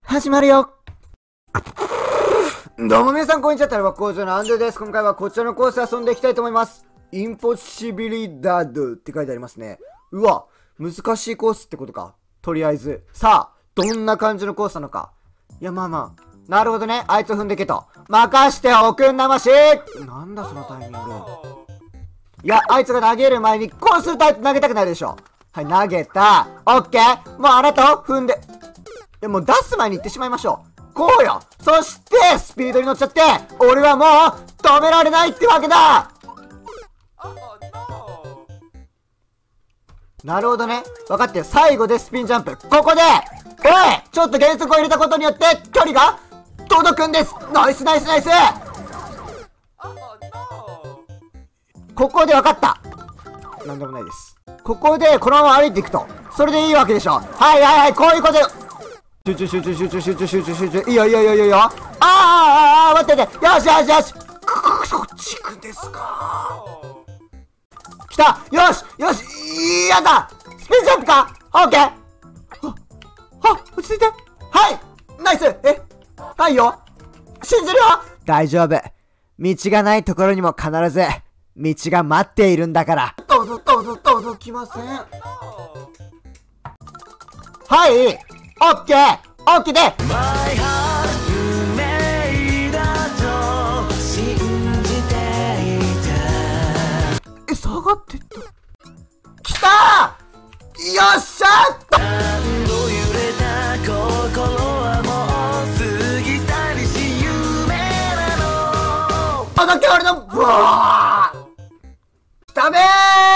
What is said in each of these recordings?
始まるよ。どうも皆さんこんにちは、タルバ工場のアンドゥです。今回はこちらのコース遊んでいきたいと思います。インポッシビリダードって書いてありますね。うわ、難しいコースってことか。とりあえず。さあ、どんな感じのコースなのか。いや、まあ。なるほどね。あいつを踏んでけと。任しておくんなまし。なんだそのタイミング。いや、あいつが投げる前にこうすると投げたくなるでしょ。はい、投げた。オッケー。もうあなたを踏んで。いや、もう出す前に行ってしまいましょう。こうよ。そして、スピードに乗っちゃって、俺はもう止められないってわけだ。なるほどね。分かってよ。最後でスピンジャンプ。ここで、おいちょっと減速を入れたことによって、距離が届くんです。ナイス。ここで分かった。なんでもないです。ここで、このまま歩いていくと。それでいいわけでしょ。はい、こういうことよ。集中。いいよ。待って。よし。そっち行くんですか。来た。よし。やだ。スピンジャンプか。オッケー。落ち着いて。はい。ナイス。はいよ。信じるよ。大丈夫。道がないところにも必ず、道が待っているんだから。どうぞ、来ません。はい。オッケーで下がってった。来たー。よっしゃ届け俺のブワーダメー。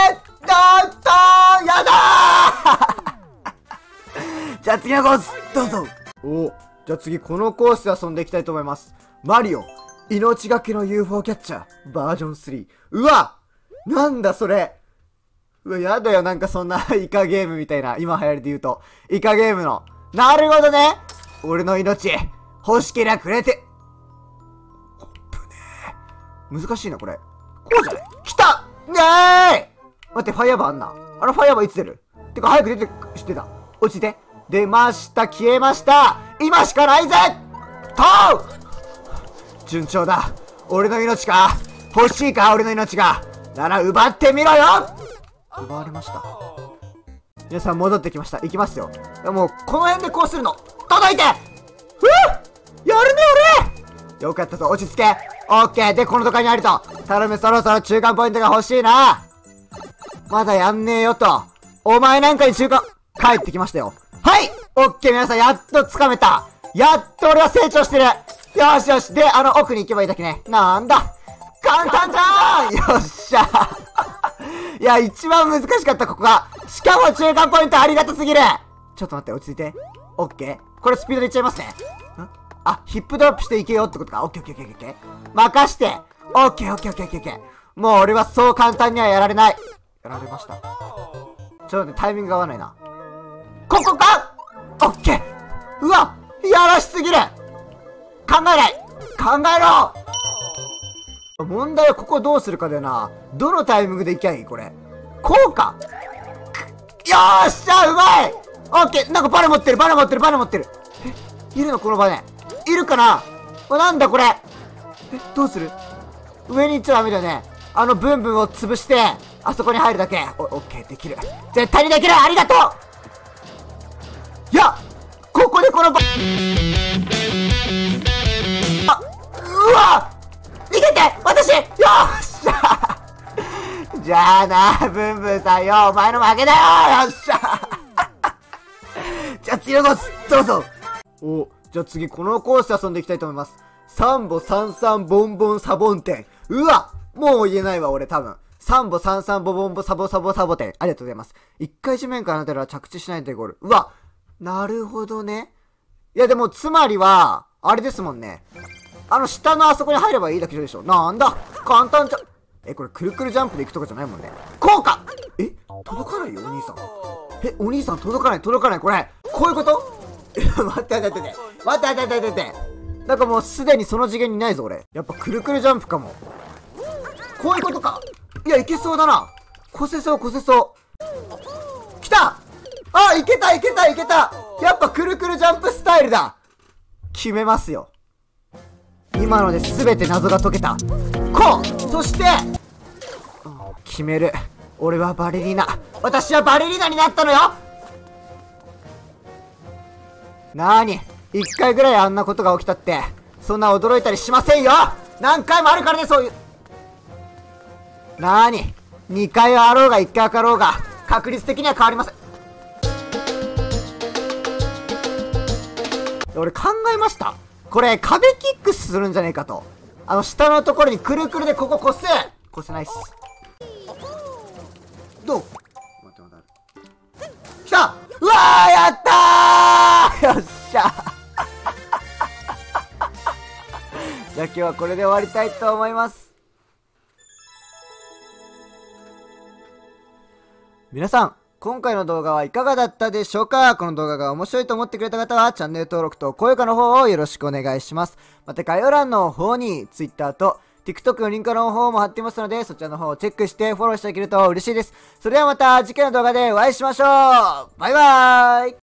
やだーじゃあ次のコースどうぞ。じゃあ次このコースで遊んでいきたいと思います。マリオ命がけの UFO キャッチャーバージョン3。うわなんだそれ。うわやだよ。なんかそんなイカゲームみたいな、今流行りで言うとイカゲームの。なるほどね。俺の命欲しけりゃくれて。コップね難しいなこれ。こうじゃない。来たねえ。待って、ファイヤーバーあんな。あのファイヤーバーいつ出る。てか早く出て。知ってた。落ちて。出ました。消えました。今しかないぜと順調だ。俺の命か。欲しいか俺の命が。なら奪ってみろよ。奪われました。皆さん戻ってきました。行きますよ。もうこの辺でこうするの。届いて。やるね俺。よかったぞ。落ち着け。オッケー。でこのとこにあると。頼む。そろそろ中間ポイントが欲しいな。まだやんねえよと。お前なんかに中間帰ってきましたよ。はい。オッケー。皆さんやっと掴めた。やっと俺は成長してる。よし。で奥に行けばいいだけね。なんだ簡単じゃん。よっしゃいや一番難しかったここが。しかも中間ポイントありがたすぎる。ちょっと待って、落ち着いて。オッケー。これスピードでいっちゃいますね。ヒップドロップしていけよってことか。オッケー。任して。オッケー。もう俺はそう簡単にはやられない。やられました。ちょっと待って、タイミングが合わないな。ここか。オッケー。うわやらしすぎる。考えろ。問題はここどうするかだよな。どのタイミングでいきゃいいこれ。こうか。よーっしゃうまい。オッケー。なんかバネ持ってる。いるのこのバネ。いるかな。なんだこれ。どうする。上に行っちゃダメだよね。ブンブンを潰してあそこに入るだけ。オッケー。できる。絶対にできる。ありがとう。いやここでこのうわ逃げて私。よっしゃじゃあなブンブンさんよ。お前の負けだよ。よっしゃじゃあ次のコースどうぞ。じゃあ次このコースで遊んでいきたいと思います。サンボ33ボンボンサボンテン。うわもう言えないわ俺多分。サンボ33ボボンボサボサボサボテン。ありがとうございます。一回地面からなったら着地しないとゴール。うわなるほどね。いやでもつまりはあれですもんね。下のあそこに入ればいいだけでしょ。なんだ簡単じゃ。これくるくるジャンプで行くとかじゃないもんね。こうか。届かないよお兄さん。お兄さん届かないこれ。こういうこと。待って。なんかもうすでにその次元にないぞ俺。やっぱくるくるジャンプかも。こういうことか。いやいけそうだな。こせそう。来た。あ、いけた。やっぱくるくるジャンプスタイルだ。 決めますよ。今ので全て謎が解けた。こうそして、決める。俺はバレリーナ。私はバレリーナになったのよ。なーに、一回ぐらいあんなことが起きたって、そんな驚いたりしませんよ。何回もあるからね、そういう。なーに、2回あろうが1回かろうが、確率的には変わりません。俺考えました。これ、壁キックするんじゃねえかと。下のところにくるくるでここ越せないっす。どう？待って待って。来た！うわー、やったーよっしゃじゃあ今日はこれで終わりたいと思います。皆さん、今回の動画はいかがだったでしょうか？この動画が面白いと思ってくれた方はチャンネル登録と高評価の方をよろしくお願いします。また概要欄の方に Twitter と TikTok のリンクの方も貼ってますので、そちらの方をチェックしてフォローしてあげると嬉しいです。それではまた次回の動画でお会いしましょう。バイバーイ。